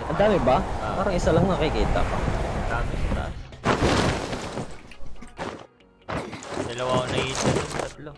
Ang dami ba? Parang isa lang nakikita pa. Dami sa taas. Dalawa ako nakita yung tatlo.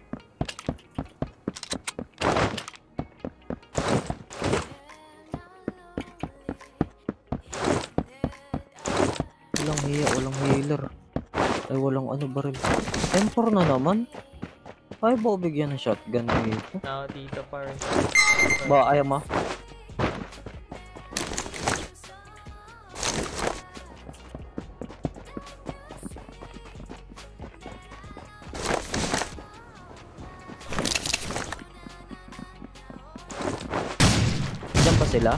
Walang hiya, walang healer. Ay, walang ano baril. M4 na naman? Ay, ba bigyan ng shotgun dito? Dito pa rin. Ba, ayaw mo? Diyan pa sila?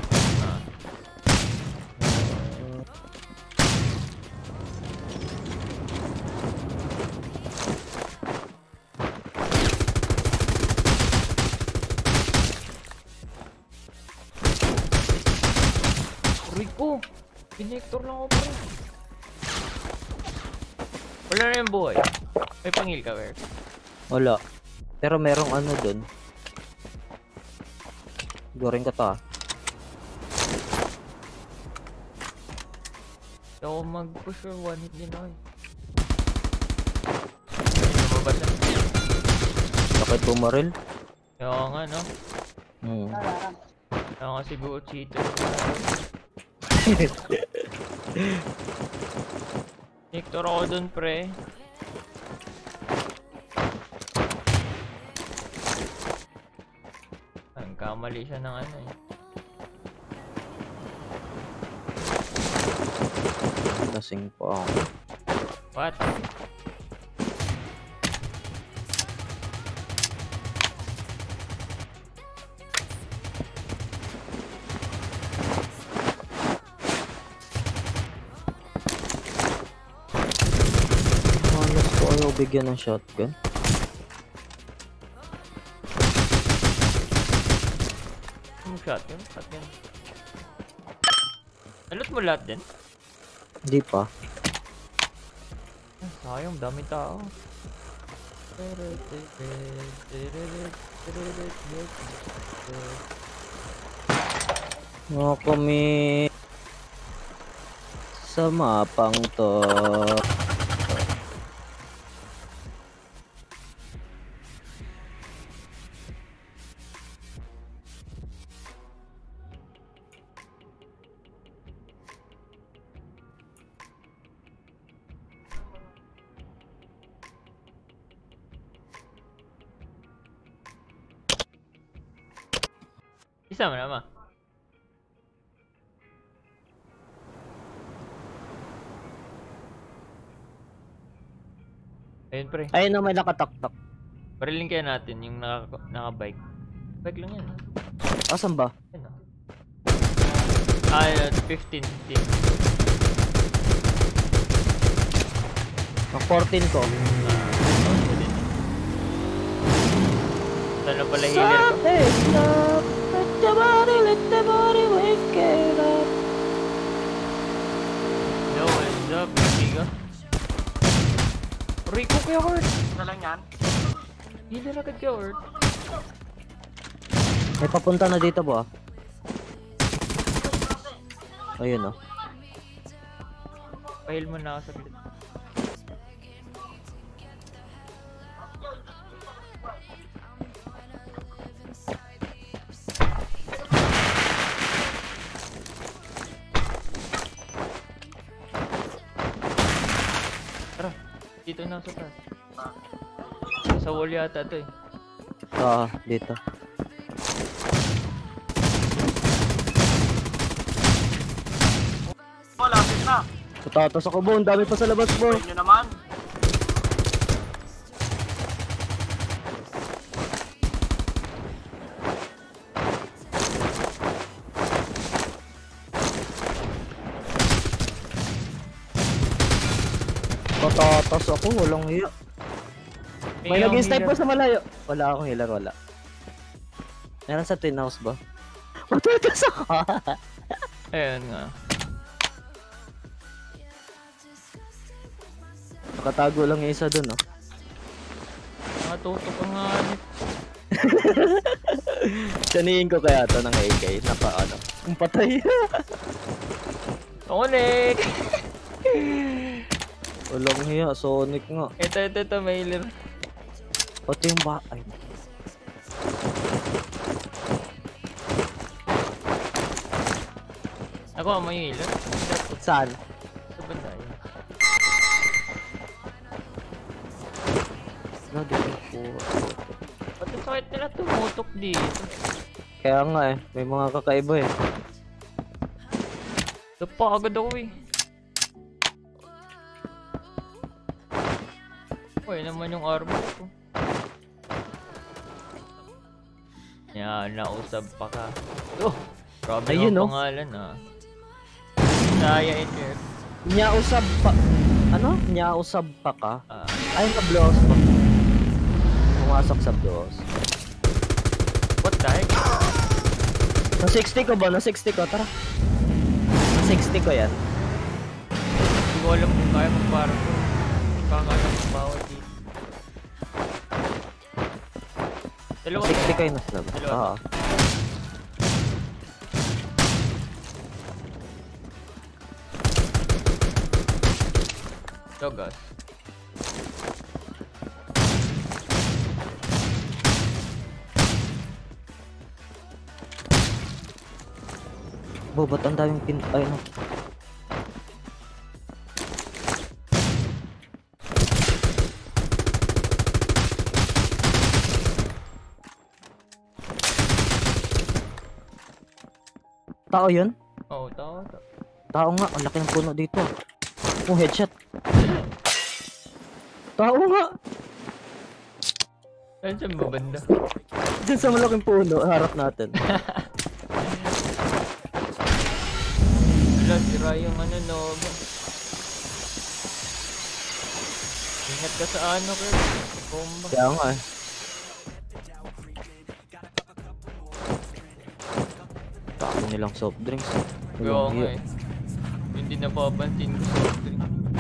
Rico! Pinector lang ako pa rin. Wala na yung buhay. May pangil ka, Wer? Wala. Pero merong ano dun. Goring ka ta. Hindi ako mag-push or one hit din ako. Hindi lumabas na. Bakit bumaril? Oo nga, no? Oo nga siguro cheater. Pinector ako dun, pre. Kamali siya ng ano eh. Lasing pa ako. What? Malas ko ayaw bigyan ng shotgun. Shotgun? Nalot mo lahat din? Hindi pa. Sayang, dami tao. Mga kami sa mapang to. Isa mo naman. Ayun, pre. Ayun na, may nakataktak. Barilin kaya natin yung naka-bike. Bike lang yan. Asan ba? Ayun, ayun, 15. Ang 14 ko. Saan pala healer ko? No, what's up, amigo? Rico kaya hurt! Ano lang yan? Healer agad kaya hurt. May papunta na dito ba? Ayun oh. Pahil mo na ako saglit. Dito na sa taas. Sa wall yata ito eh. Dito. Lapit na. Patatas ako bo, ang dami pa sa labas bo. Ayun nyo naman. Patatas ako, walang hiya. May nag-snipe pa sa malayo. Wala akong healer, wala. Meron sa twin house ba? Patatas ako! Ayun nga. Nakatago lang yung isa dun, oh. Nakatutok ka nga. Sanihin ko kaya to ng AK. Napa-ano. Ang patay. Sonic! Walang hiya. Sonic nga. Ito, mailer. Ito yung ba... Ay. Ako, may healer. Saan? Sa banda yun. Nagiging po. Pati sakit nila tumutok dito. Kaya nga eh. May mga kakaiba eh. Napagod ako eh. Okay naman yung armor ko. Yan, nausap pa ka. Oh! Grabe ayun, ang pangalan ah. Saya HF. Nyausab pa... Ano? Nyausab pa ka? Ay, na-blows pa. Pumasok sa blows. What the heck? Na 60 ko ba? Na 60 ko? Tara. Na 60 ko yan. Hindi ko alam kung kaya magparang ko. Kakaya ng bawal dito. Dalawa 60 ko yung naslab. Oo. Dogas. Bo, ba't ang daming pin... Ay, no. Tao yun? Oo, tao. Tao nga, ang laki ng puno dito. Oh, headshot. Tao nga. Ayun siya mabanda. Diyan sa malaking puno, harap natin. Wala, sira yung ano, Nova. Ingat ka sa ano, Kurt. Bomba. Kaya nga eh. Dami nilang soft drinks. Oo nga eh. Hindi napapansin ko soft drink.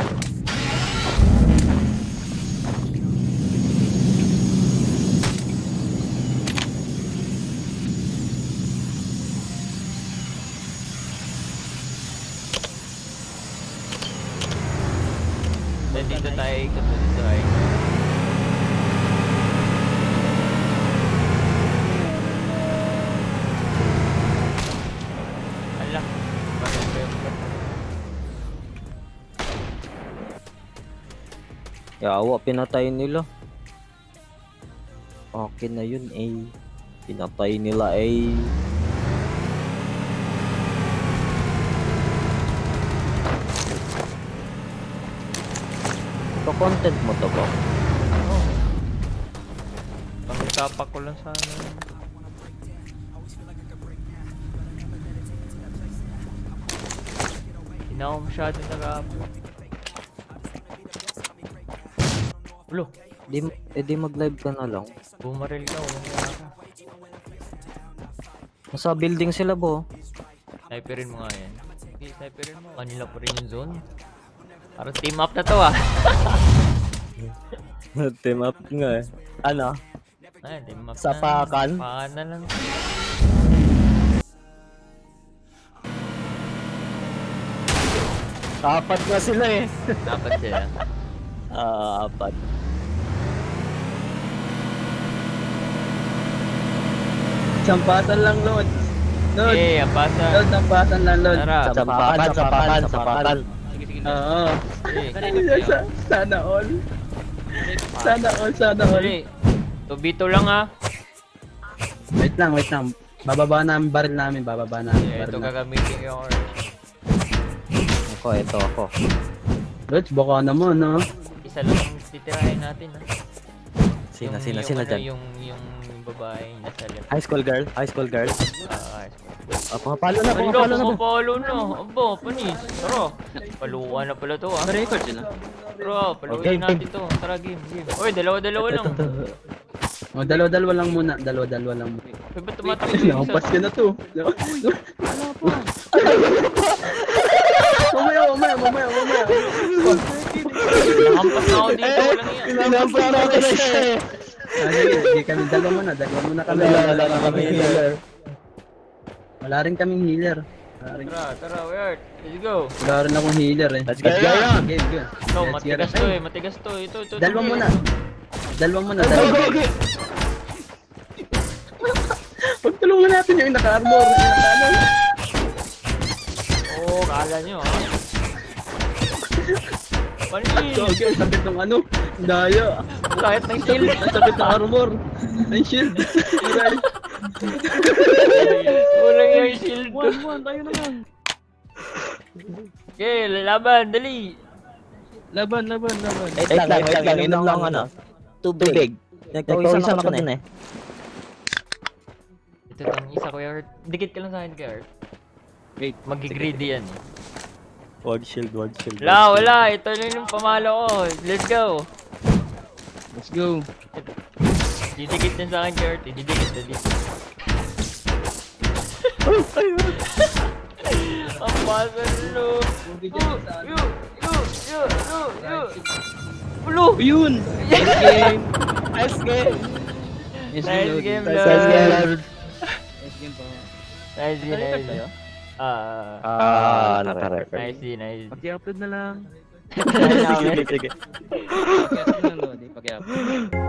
Dito tayo ikot na dito ay. Ala. Yawa, pinatay nila. Okay na yun eh. Pinatay nila eh. Content mo to ba? Oo. Pangitapak ko lang sana. Hindi na ako masyado nag-aapos. Ulo! Di mag-live ka na lang. Bumaril ka, walang kaya ka. Nasa building sila bo. Sniperin mo nga yan. Okay, sniperin mo. Kanila pa rin yung zone. Parang team up na to ah. Team up nga eh. Ano? Ay, team up Sapakan? na. Sapakan na lang. Apat na sila eh. Dapat sila. Apat. Sampasan lang, Lord. Lord. Eh, Hampasan. Lord, sampasan lang, Lord. Tara. Sampakan. Sige, sige. Oo. Eh, Sana all. Sana all. Dali. 2v2 lang ah. Wait lang. Bababa namin baril namin, Eh, ito gagamitin yung Ito ako. Lord, baka naman, no? isa lang ang titirahin natin ah. Sina dyan? Yung babae nasa left. High school girl? High school girl? Pumapalo na. Pumapalo na. Aba, panis. Tara. Paluan na pala to ah. Record sila. Tara, paluin natin to. Tara, game. Oy, dalawa lang. O, dalawa lang muna. Dalawa lang muna. Uy, ba't tumatakbo yung isa? Nakapas ka na to. Wala pa. Mamaya. Nakampas na ako dito. Walang yan. Pinampas na ako na siya eh. Sige kami, dalawa muna kami. Wala na kami healer. Wala rin kaming healer. Tara, Word. Let's go. Wala rin akong healer eh. Let's go yan! Okay, good. Ito, Let's matigas to eh. Ito. Dalawa muna. Pagtulungan natin yung naka-armor. Oo, kala nyo ha. Panin! Okay, sakit ng ano. Daya. Kahit ng shield. Sakit ng armor. Ang shield. Ulang yung shield. One, tayo na lang. Okay, laban, dali. Laban. Wait lang, inom lang ano. Tubig. Nagpawisan ako din eh. Ito lang isa ko Art. Dikit ka lang sa akin kay Art. Wait, Magi-greedy yan. Ward shield. Wala. Ito na yung pamalo ko. Let's go. let's go. Didikit yan sa akin kay Art. Didikit. Hampasan lo. Ulo. Yun! Nice game! Nice game, Nice Lord. game! Nice game. Naka-record. Nice. Paki-upload na lang. Sige. Paki-upload na lang, Lodi. Paki-upload.